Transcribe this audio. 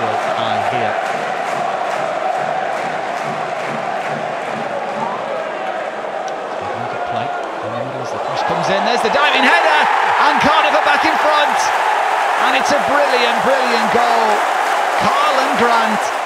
still high here. Look at play in the middle as the cross comes in. There's the diving header, and Cardiff are back in front. And it's a brilliant, brilliant goal. Karlan Grant